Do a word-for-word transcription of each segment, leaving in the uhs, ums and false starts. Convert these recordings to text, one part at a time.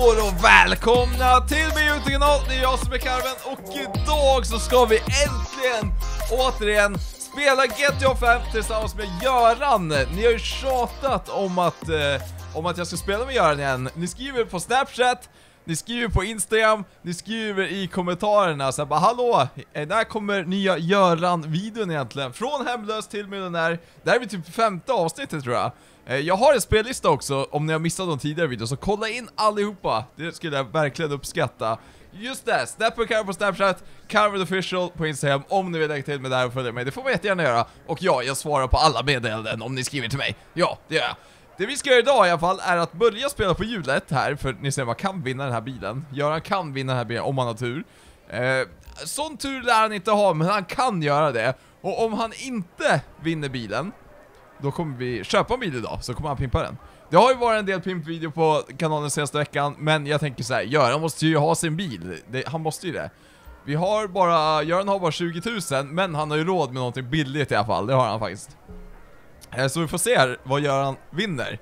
hallå och välkomna till min YouTube-kanal. Det är jag som är Carven och idag så ska vi äntligen återigen spela G T A fem tillsammans med Göran. Ni har ju tjatat om att, eh, om att jag ska spela med Göran igen. Ni skriver på Snapchat, ni skriver på Instagram, ni skriver i kommentarerna så här, bara hallå, där kommer nya Göran-videon egentligen. Från hemlös till miljonär. Det här är typ femte avsnittet tror jag. Jag har en spellista också om ni har missat de tidigare videor, så kolla in allihopa. Det skulle jag verkligen uppskatta. Just det, Snapper Carven på Snapchat, Carven Official på Instagram om ni vill lägga till mig där och följa mig. Det får man jättegärna göra. Och ja, jag svarar på alla meddelanden om ni skriver till mig. Ja, det gör jag. Det vi ska göra idag i alla fall är att börja spela på hjulet här. För ni ser, man kan vinna den här bilen. Göran kan vinna den här bilen om han har tur. eh, Sån tur lär han inte ha, men han kan göra det. Och om han inte vinner bilen, då kommer vi köpa en bil idag, så kommer han pimpa den. Det har ju varit en del pimpvideo på kanalen senaste veckan, men jag tänker så här, Göran måste ju ha sin bil. Det, han måste ju det. Vi har bara, Göran har bara tjugo tusen, men han har ju råd med någonting billigt i alla fall. Det har han faktiskt. Så vi får se vad Göran vinner.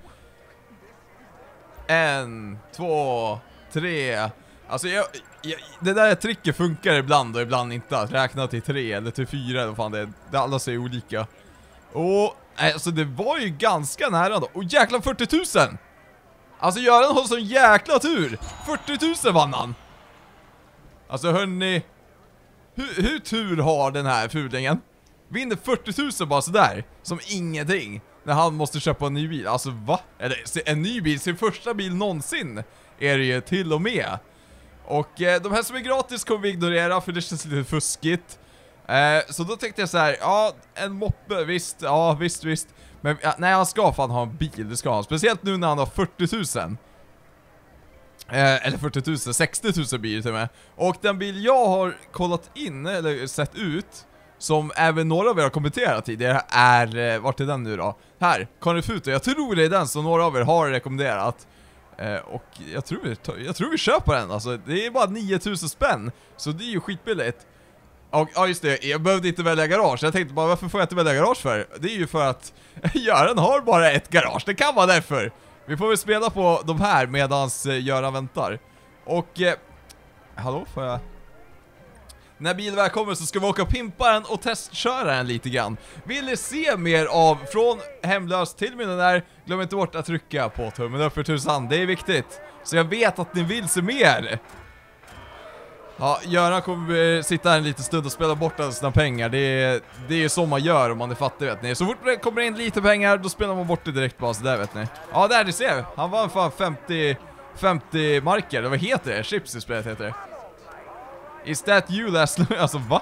En, två, tre. Alltså jag, jag, det där tricket funkar ibland och ibland inte. Att räkna till tre eller till fyra eller vad fan det är. Det alla ser olika. Och alltså det var ju ganska nära då. Och jäkla fyrtio tusen. Alltså Göran har sån jäkla tur. fyrtio tusen vann han. Alltså hörni, hur, hur tur har den här fulingen? Vinner fyrtio tusen bara sådär, som ingenting, när han måste köpa en ny bil. Alltså va? Eller en ny bil, sin första bil någonsin är det ju till och med. Och eh, de här som är gratis kommer vi ignorera, för det känns lite fuskigt. eh, Så då tänkte jag så här, ja, en moppe, visst, ja visst, visst. Men ja, nej, han ska fan ha en bil, det ska han. Speciellt nu när han har fyrtio tusen. Eh, eller fyrtio tusen, sextio tusen bil till mig. Och den bil jag har kollat in, eller sett ut, som även några av er har kommenterat tidigare, är, eh, vart är den nu då? Här, Connefuto, jag tror det är den som några av er har rekommenderat. eh, Och jag tror, vi, jag tror vi köper den, alltså det är bara nio tusen spänn. Så det är ju skitbilligt. Och ja just det, jag behövde inte välja garage. Jag tänkte bara, varför får jag inte välja garage för? Det är ju för att Göran har bara ett garage, det kan vara därför. Vi får väl spela på de här medans eh, Göran väntar. Och, eh, hallå, får jag... När bilen väl kommer så ska vi åka och pimpa den och testköra den lite grann. Vill ni se mer av från hemlös till miljonär, glöm inte bort att trycka på tummen upp för tusan, det är viktigt. Så jag vet att ni vill se mer. Ja, Göran kommer sitta här en liten stund och spela bort alla sina pengar. Det är, det är så man gör om man är fattig, vet ni. Så fort det kommer in lite pengar, då spelar man bort det direkt bara, så där vet ni. Ja, där, ni ser. Han var fan femtio, femtio marker, vad heter det? Chips i spelet heter det. Is that you last... Alltså va?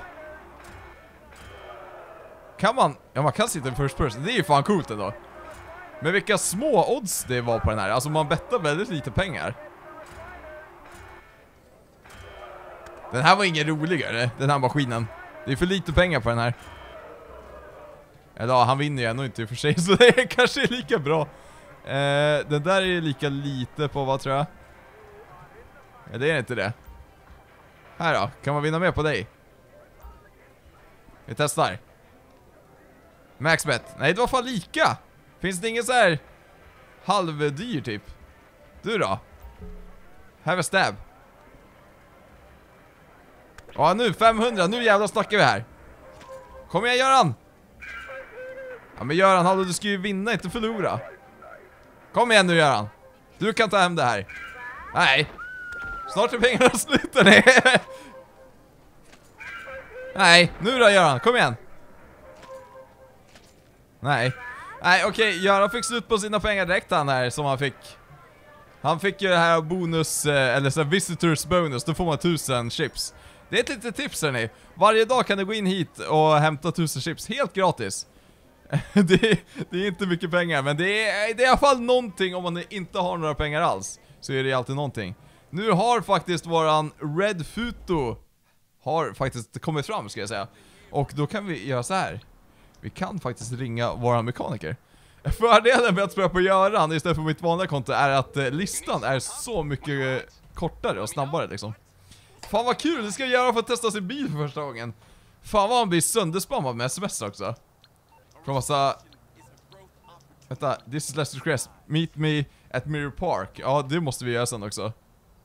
Kan man... Ja, man kan sitta i first person. Det är ju fan coolt ändå. Men vilka små odds det var på den här. Alltså man bettar väldigt lite pengar. Den här var ingen roligare, den här maskinen. Det är för lite pengar på den här. Eller ja, han vinner ju ändå inte i och för sig, så det är kanske lika bra. eh, Den där är lika lite på, vad tror jag? Ja, det är inte det. Här då, kan man vinna mer på dig? Vi testar. Maxbet. Nej, det var fan lika. Finns det ingen så här halvdyr typ? Du då? Have a stab. Ja, nu femhundra, nu jävlar snackar vi här. Kom igen Göran. Ja men Göran, hallå, du ska ju vinna, inte förlora. Kom igen nu Göran. Du kan ta hem det här. Nej. Snart är pengarna slut. Nej. Nej, nu då Göran, kom igen. Nej. Nej, okej, okay. Göran fick slut på sina pengar direkt han här som han fick. Han fick ju det här bonus, eller så visitors bonus, då får man tusen chips. Det är ett litet tips hörni. Varje dag kan du gå in hit och hämta tusen chips helt gratis. det, är, det är inte mycket pengar, men det är, det är i alla fall någonting. Om man inte har några pengar alls, så är det alltid någonting. Nu har faktiskt våran Red Futo har faktiskt kommit fram, ska jag säga. Och då kan vi göra så här. Vi kan faktiskt ringa våran mekaniker. Fördelen med att spela på Göran istället för mitt vanliga konto är att eh, listan är så mycket eh, kortare och snabbare liksom. Fan vad kul, det ska jag göra för att testa sin bil för första gången. Fan vad han blir sönderspammad med sms också. Från massa... Vänta, this is Lester Crest. Meet me at Mirror Park. Ja, det måste vi göra sen också.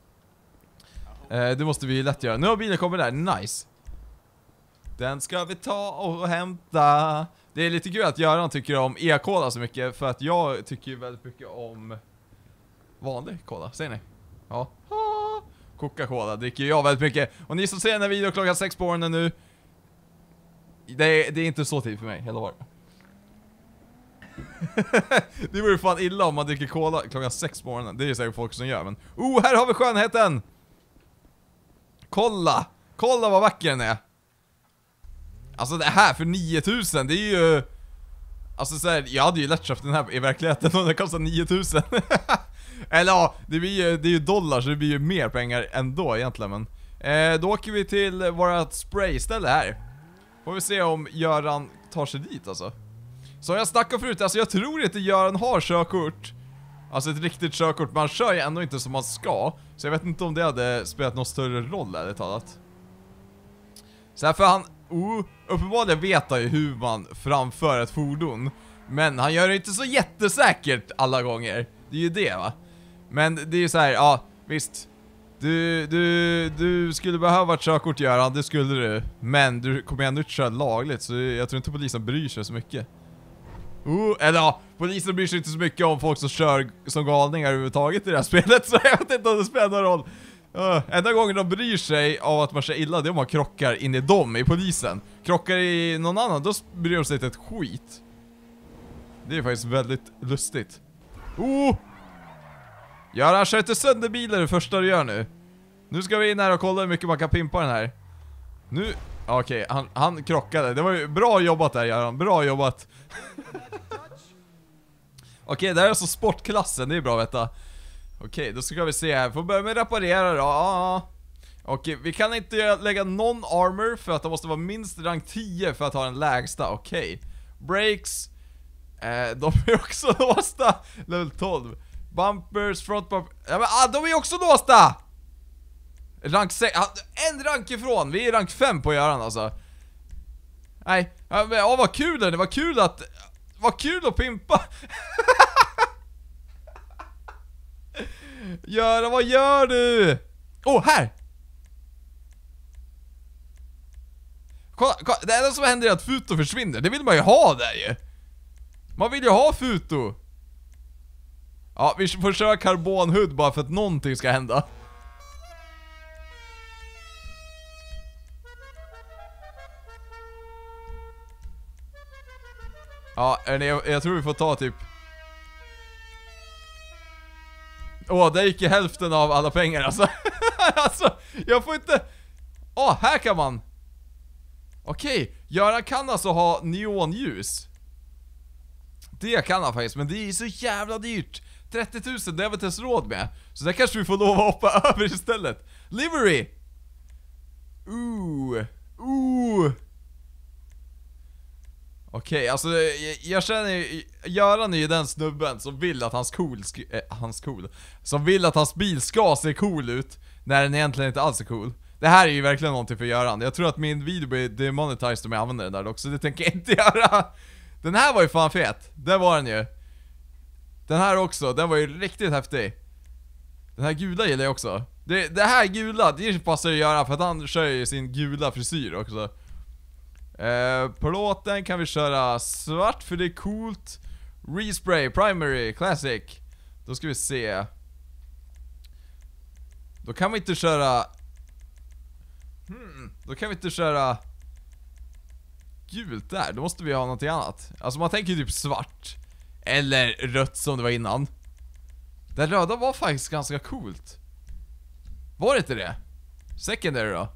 Eh, det måste vi ju lätt göra. Nu har bilen kommit där, nice. Den ska vi ta och hämta. Det är lite kul att Göran tycker om e-cola så mycket, för att jag tycker ju väldigt mycket om vanlig cola, säger ni? Ja. Coca-Cola dricker jag väldigt mycket. Och ni som ser den här videon klockan sex på morgonen nu, det är, det är inte så tid för mig, hela år. Det vore fan illa om man dricker cola klockan sex på morgonen. Det är ju säkert folk som gör, men oh, här har vi skönheten. Kolla, kolla vad vacker den är. Alltså det här för nio tusen, det är ju... Alltså så här, jag hade ju lätt köpt den här i verkligheten och den kostar nio tusen. Eller ja, det, blir ju, det är ju dollar så det blir ju mer pengar ändå egentligen, men eh, då åker vi till vårat sprayställe här. Får vi se om Göran tar sig dit alltså. Så jag snackade förut, alltså jag tror inte Göran har körkort. Alltså ett riktigt körkort, man kör ju ändå inte som man ska. Så jag vet inte om det hade spelat någon större roll ärligt talat. Så här, för han, oh, uppenbarligen vet han ju hur man framför ett fordon. Men han gör det inte så jättesäkert alla gånger. Det är ju det va. Men det är ju så här, ja visst. Du, du, du skulle behöva ett körkort Göran, det skulle du. Men du kommer ändå inte köra lagligt, så jag tror inte polisen bryr sig så mycket. Oh, eller ja, polisen bryr sig inte så mycket om folk som kör som galningar överhuvudtaget i det här spelet. Så jag vet inte om det spelar någon roll. uh, Enda gången de bryr sig av att man kör illa, det är om man krockar in i dem, i polisen. Krockar i någon annan, då bryr de sig inte ett skit. Det är faktiskt väldigt lustigt. Oh! Göran, kör inte sönder bilen det första du gör nu. Nu ska vi in här och kolla hur mycket man kan pimpa den här. Nu, okej, okay, han, han krockade. Det var ju bra jobbat där Göran, bra jobbat. Okej, okay, det här är alltså sportklassen, det är bra att veta. Okej, okay, då ska vi se här. Får börja med reparera då. Ah. Okej, okay, vi kan inte lägga någon armor för att det måste vara minst rank tio för att ha den lägsta. Okej, okay. Brakes, eh, de är också låsta. Level tolv. Bumpers, front bumper. Ja, men ah, de är också låsta. Rank sex, ah, en rank ifrån. Vi är rank fem på Göran alltså. Nej, ja, men, ah, vad kul det var kul att vad kul att pimpa. Göran, vad gör du? Åh, oh, här. Kolla, kolla, det enda som händer är att Futo försvinner. Det vill man ju ha där ju. Man vill ju ha Futo. Ja, vi får köra karbonhud bara för att någonting ska hända. Ja, jag, jag tror vi får ta typ... Åh, oh, det gick i hälften av alla pengar alltså. Alltså, jag får inte... Åh, oh, här kan man... Okej, okay. Göran kan alltså ha neonljus. Det kan han faktiskt, men det är så jävla dyrt. trettio tusen, det har vi inte ens råd med. Så där kanske vi får lov att hoppa över istället. Livery! Ooh, ooh. Okej, okay, alltså jag, jag känner Göran är ju den snubben som vill att hans cool äh, hans cool som vill att hans bil ska se cool ut när den egentligen inte alls är cool. Det här är ju verkligen någonting för Göran. Jag tror att min video blir demonetized om jag använder den där också. Det tänker jag inte göra. Den här var ju fan fet. Det var den ju. Den här också, den var ju riktigt häftig. Den här gula gillar jag också. Det, det här gula, det passar ju Göran för att han kör ju sin gula frisyr också. Eh, plåten kan vi köra svart för det är coolt. Respray, primary, classic. Då ska vi se. Då kan vi inte köra hmm, Då kan vi inte köra gult där, då måste vi ha något annat. Alltså man tänker ju typ svart eller rött som det var innan. Det röda var faktiskt ganska coolt. Var det inte det? Secondary då?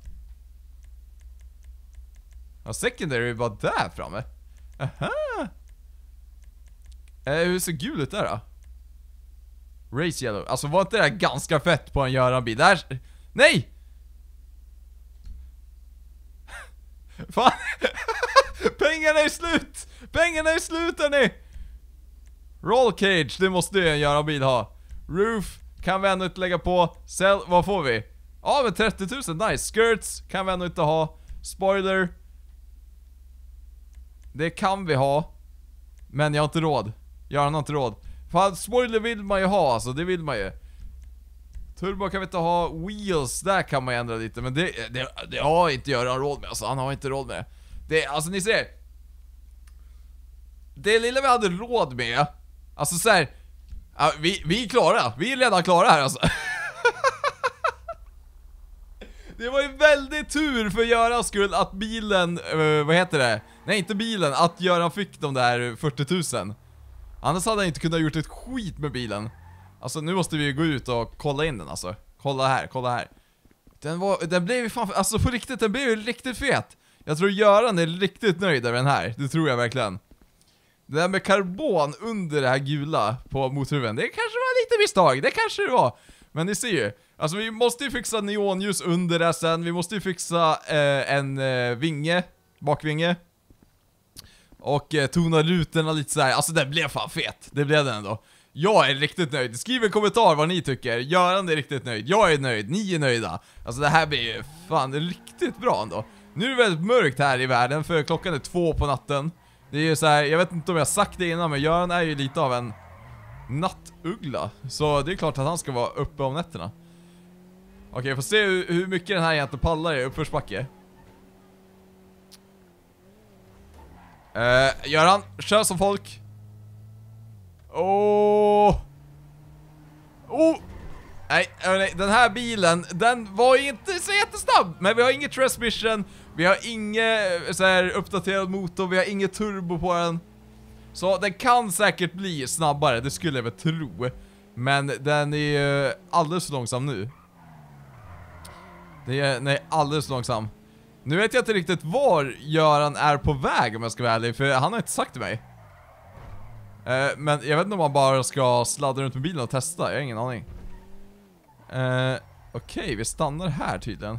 Ja, secondary var där framme. Aha. Eh, hur ser gul ut där då? Race yellow. Alltså var inte det där ganska fett på en Göran-bil? Där... Nej! Fan! Pengarna är slut! Pengarna är slut hörni! Roll cage, det måste ju en Göran-bil ha. Roof kan vi ändå inte lägga på. Cell, vad får vi? Ja men trettio tusen, nice. Skirts kan vi ändå inte ha. Spoiler, det kan vi ha, men jag har inte råd. Jag har inte råd. Fan, spoiler vill man ju ha alltså, det vill man ju. Turbo kan vi inte ha. Wheels, där kan man ändra lite. Men det, det, det har inte Göran råd med. Alltså han har inte råd med det. Alltså ni ser, det lilla vi hade råd med. Alltså så här, ja, vi, vi är klara. Vi är redan klara här alltså. Det var ju väldigt tur för Görans skull att bilen, uh, vad heter det? Nej, inte bilen, att Göran fick de där fyrtio tusen. Annars hade han inte kunnat gjort ett skit med bilen. Alltså nu måste vi gå ut och kolla in den alltså. Kolla här, kolla här. Den var, den blev ju fan, alltså på riktigt, den blev ju riktigt fet. Jag tror Göran är riktigt nöjd med den här, det tror jag verkligen. Det där med karbon under det här gula på motorhuven, det kanske var lite misstag, det kanske det var. Men ni ser ju, alltså vi måste ju fixa neonljus under det sen. Vi måste ju fixa eh, en eh, vinge, bakvinge. Och eh, tona rutorna lite så här. Alltså det blev fan fet, det blev den ändå. Jag är riktigt nöjd, skriv en kommentar vad ni tycker. Göran är riktigt nöjd, jag är nöjd, ni är nöjda. Alltså det här blir ju fan riktigt bra ändå. Nu är det väldigt mörkt här i världen, för klockan är två på natten. Det är ju så här, jag vet inte om jag sagt det innan, men Göran är ju lite av en nattuggla. Så det är klart att han ska vara uppe om nätterna. Okej, jag får se hur, hur mycket den här egentligen pallar i uppförsbacke. Uh, Göran, kör som folk. Åh! Oh! Nej, nej, den här bilen, den var inte så jättesnabb. Men vi har inget transmission, vi har inget så här uppdaterad motor, vi har inget turbo på den. Så den kan säkert bli snabbare, det skulle jag väl tro. Men den är ju alldeles för långsam nu. Det är, nej, alldeles för långsam. Nu vet jag inte riktigt var Göran är på väg, om jag ska vara ärlig, för han har inte sagt till mig. Uh, men jag vet inte om man bara ska sladda runt med bilen och testa, jag har ingen aning. Uh, Okej, okay, vi stannar här tydligen.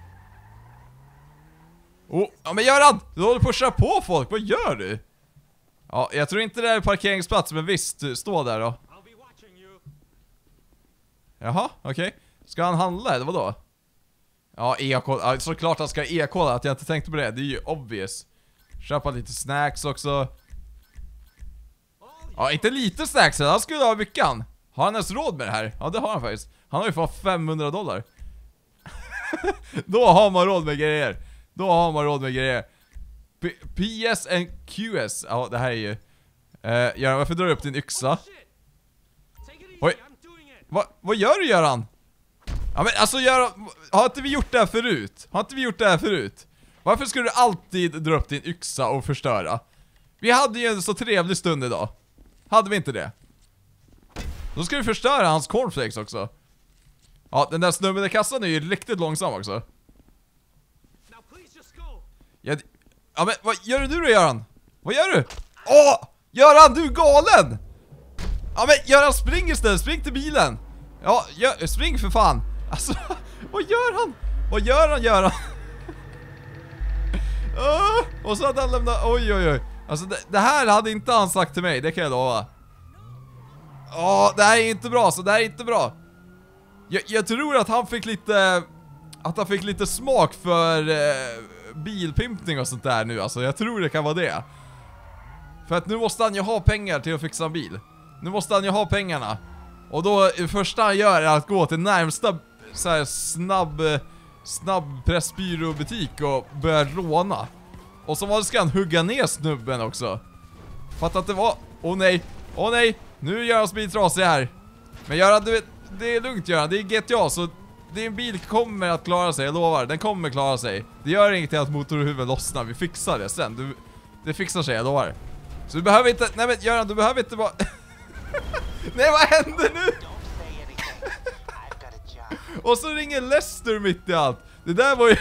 Oh, ja men Göran! Du håller på att köra på folk, vad gör du? Ja, jag tror inte det är parkeringsplats, men visst, stå där då. Jaha, okej. Okay. Ska han handla eller vadå? Ja, e-kolla, ja, såklart han ska e-kolla, att jag inte tänkte på det, det är ju obvious. Köpa lite snacks också. Ja, inte lite snacks, han skulle ha mycket han. Har han ens råd med det här? Ja, det har han faktiskt. Han har ju fan femhundra dollar. Då har man råd med grejer. Då har man råd med grejer. P, P S and Q S. Ja, det här är ju uh, Göran, varför drar du upp din yxa? Oj. Va, vad gör du, Göran? Ja men alltså Göran, har inte vi gjort det här förut? Har inte vi gjort det här förut? Varför ska du alltid dra upp din yxa och förstöra? Vi hade ju en så trevlig stund idag. Hade vi inte det? Då ska vi förstöra hans cornflakes också. Ja, den där snubben i kassan är ju riktigt långsam också. Ja, ja men vad gör du nu då, Göran? Vad gör du? Åh! Göran, du är galen! Ja men Göran, spring istället, spring till bilen. Ja, gör, spring för fan. Alltså, vad gör han? Vad gör han, Göran? uh, och så hade han lämnat, oj oj oj. Alltså det, det här hade inte han sagt till mig, det kan jag lova. Ja, det här är inte bra, så det här är inte bra. Jag, jag tror att han fick lite, att han fick lite smak för eh, bilpimpning och sånt där nu, alltså jag tror det kan vara det. För att nu måste han ju ha pengar till att fixa en bil. Nu måste han ju ha pengarna. Och då, det första han gör är att gå till närmsta så här, snabb, snabb pressbyråbutik och börja råna. Och så var det ska han hugga ner snubben också. Fattar att det var, åh nej, åh nej, nu gör hans bil trasig här. Men Göran, du vet, det är lugnt Göran, det är G T A, så din bil kommer att klara sig, jag lovar, den kommer klara sig. Det gör inget att motorhuvudet lossnar, vi fixar det sen, du, det fixar sig, jag lovar. Så du behöver inte, nej men Göran, du behöver inte bara... Nej, vad händer nu? Och så ringer Lester mitt i allt. Det där var ju...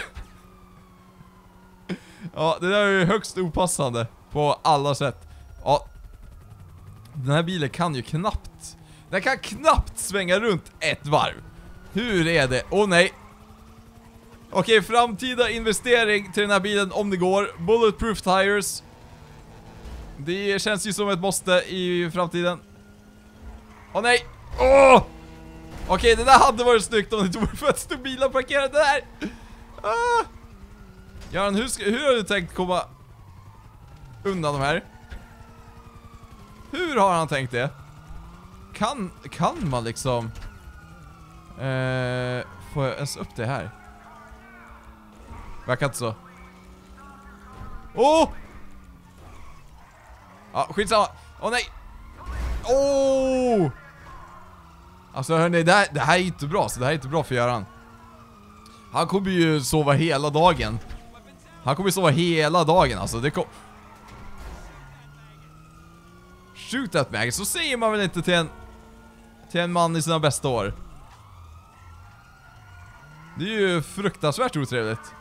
Ja, det där är ju högst opassande på alla sätt. Ja, den här bilen kan ju knappt... Den kan knappt svänga runt ett varv. Hur är det? Åh oh, nej. Okej, framtida investering till den här bilen om det går. Bulletproof tires. Det känns ju som ett måste i framtiden. Åh oh, nej. Åh! Oh! Okej, det där hade varit snyggt om det inte vore för att stå bilar parkerade där. Ah! Göran, hur, ska, hur har du tänkt komma undan de här? Hur har han tänkt det? Kan, kan man liksom Eh, får jag ens upp det här? Verkar inte så. Åh! Oh! Ja, skitsamma. Åh oh, nej! Åh! Oh! Alltså hörni, det här, det här är inte bra. Så det här är inte bra för Göran. Han kommer ju sova hela dagen. Han kommer ju sova hela dagen. Alltså det kom... Shoot at mig. Så säger man väl inte till en... Till en man i sina bästa år. Det är ju fruktansvärt otrevligt.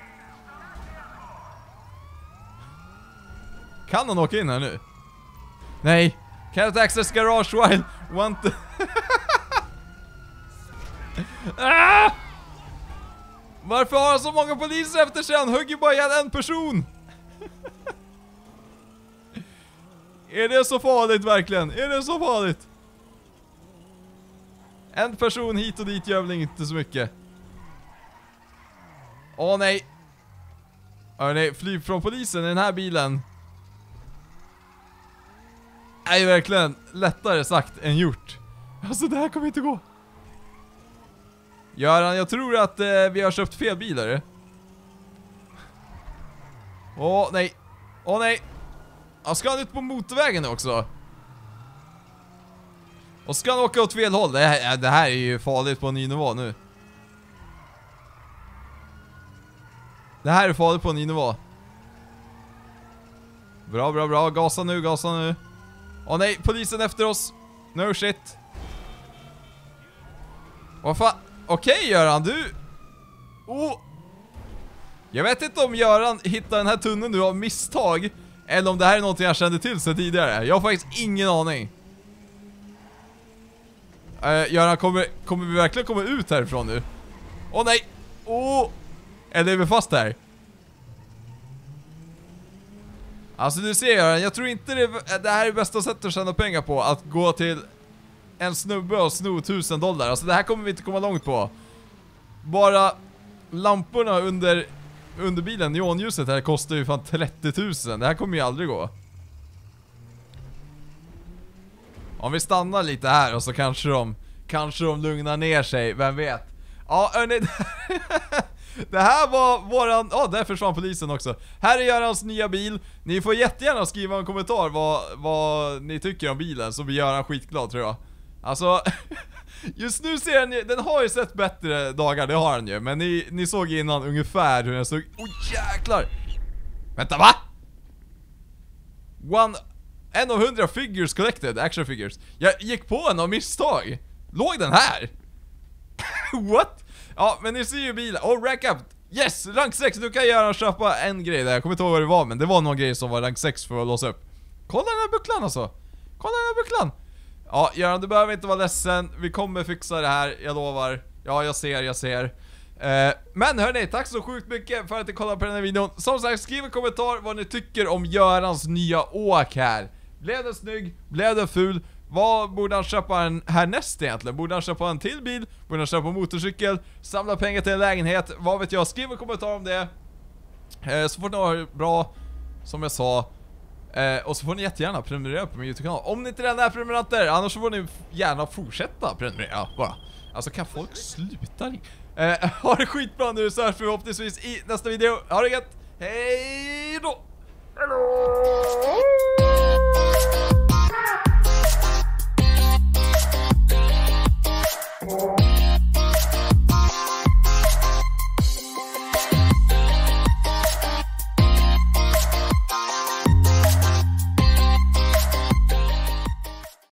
Kan han åka in här nu? Nej. Can't access garage while want to... ah! Varför har han så många poliser efter sig? Han hugger bara ihjäl en person. Är det så farligt verkligen? Är det så farligt? En person hit och dit gör väl inte så mycket. Åh nej. Åh nej, fly från polisen i den här bilen. Är ju verkligen lättare sagt än gjort. Alltså det här kommer inte gå. Göran, jag tror att eh, vi har köpt fel bilar. Åh nej. Åh nej. Jag ska han ut på motorvägen också. Och ska han åka åt fel håll. Det här, det här är ju farligt på en ny nivå nu. Det här är farligt på en ny nivå. Bra, bra, bra. Gasa nu, gasa nu. Åh nej, polisen efter oss. No shit. Vad fan? Okej okay, Göran, du... Oh. Jag vet inte om Göran hittar den här tunneln nu av misstag. Eller om det här är någonting jag kände till sig tidigare. Jag har faktiskt ingen aning. Uh, Göran, kommer, kommer vi verkligen komma ut härifrån nu? Åh oh, nej! Åh! Oh. Eller är vi fast här? Alltså du ser Göran, jag tror inte det, det här är bästa sättet att tjäna pengar på. Att gå till en snubbe och sno tusen dollar. Alltså det här kommer vi inte komma långt på. Bara lamporna under, under bilen, neonljuset här kostar ju fan trettio tusen. Det här kommer ju aldrig gå. Om vi stannar lite här och så kanske de Kanske de lugnar ner sig, vem vet. Ja, hörni, det här var våran... Ja, oh, där försvann polisen också. Här är Görans nya bil. Ni får jättegärna skriva en kommentar vad, vad ni tycker om bilen, så blir Göran skitglad tror jag. Alltså, just nu ser ni, den har ju sett bättre dagar, det har den ju. Men ni, ni såg innan ungefär hur den såg... Oj, oh, jäklar! Vänta, va? One... En av hundra figures collected, action figures. Jag gick på en av misstag. Låg den här? What? Ja, men ni ser ju bilen. Oh, rank up. Yes, rank sex. Du kan göra och köpa en grej där. Jag kommer inte ihåg vad det var, men det var någon grej som var rank sex för att låsa upp. Kolla den här bucklan alltså. Kolla den här bucklan. Ja, Göran, du behöver inte vara ledsen. Vi kommer fixa det här, jag lovar. Ja, jag ser, jag ser. Uh, men hörni, tack så sjukt mycket för att ni kollade på den här videon. Som sagt, skriv en kommentar vad ni tycker om Görans nya åk här. Blev den snygg? Blev den ful? Vad borde han köpa en härnäst egentligen? Borde han köpa en till bil? Borde han köpa en motorcykel? Samla pengar till en lägenhet? Vad vet jag? Skriv en kommentar om det. eh, Så får ni ha det bra, som jag sa. eh, Och så får ni jättegärna prenumerera på min YouTube-kanal om ni inte redan är prenumeranter. Annars så får ni gärna fortsätta prenumerera bara. Alltså kan folk sluta? eh, Ha det skitbra nu, så hörs vi förhoppningsvis i nästa video. Ha det gött, hej då! Hello!